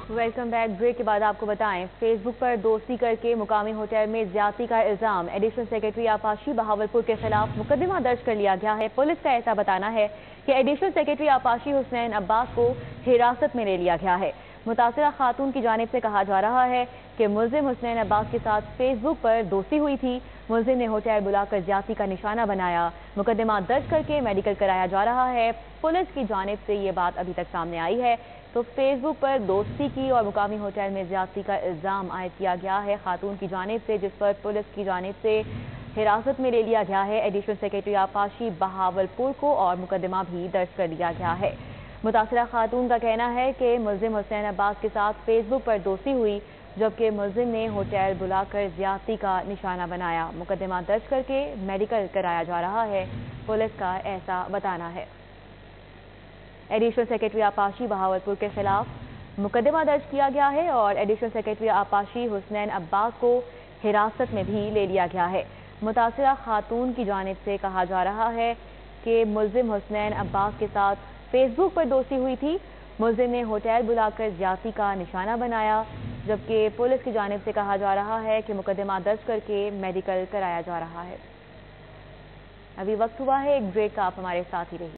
Welcome back. Break के बाद आपको बताएं, फेसबुक पर दोस्ती करके मुकामी होटल में ज्यादती का इल्जाम। एडिशनल सेक्रेटरी आपाशी बहावलपुर के खिलाफ मुकदमा दर्ज कर लिया गया है। पुलिस का ऐसा बताना है कि एडिशनल सेक्रेटरी आपाशी हुसनैन अब्बास को हिरासत में ले लिया गया है। मुतासिरा खातून की जानिब से कहा जा रहा है कि मुलजिम हुसनैन अब्बास के साथ फेसबुक पर दोस्ती हुई थी। मुलजिम ने होटल बुलाकर ज्यादती का निशाना बनाया। मुकदमा दर्ज करके मेडिकल कराया जा रहा है। पुलिस की जानिब से ये बात अभी तक सामने आई है तो फेसबुक पर दोस्ती की और मुकामी होटल में ज्यादती का इल्जाम आयद किया गया है खातून की जानिब से, जिस पर पुलिस की जानिब से हिरासत में ले लिया गया है एडिशनल सेक्रेटरी आपाशी बहावलपुर को और मुकदमा भी दर्ज कर लिया गया है। मुतासिरा खातून का कहना है कि मुलजिम हुसैन अब्बास के साथ फेसबुक पर दोस्ती हुई, जबकि मुलजिम ने होटल बुलाकर ज्यादती का निशाना बनाया। मुकदमा दर्ज करके मेडिकल कराया जा रहा है, पुलिस का ऐसा बताना है। एडिशनल सेक्रेटरी आपाशी बहावलपुर के खिलाफ मुकदमा दर्ज किया गया है और एडिशनल सेक्रेटरी आपाशी हुसनैन अब्बास को हिरासत में भी ले लिया गया है। मुतासिरा खातून की जानिब से कहा जा रहा है कि मुलजिम हुसनैन अब्बास के साथ फेसबुक पर दोस्ती हुई थी। मुलजिम ने होटल बुलाकर ज्यादती का निशाना बनाया, जबकि पुलिस की जानिब से कहा जा रहा है कि मुकदमा दर्ज करके मेडिकल कराया जा रहा है। अभी वक्त हुआ है एक ब्रेक का, आप हमारे साथ ही रहिए।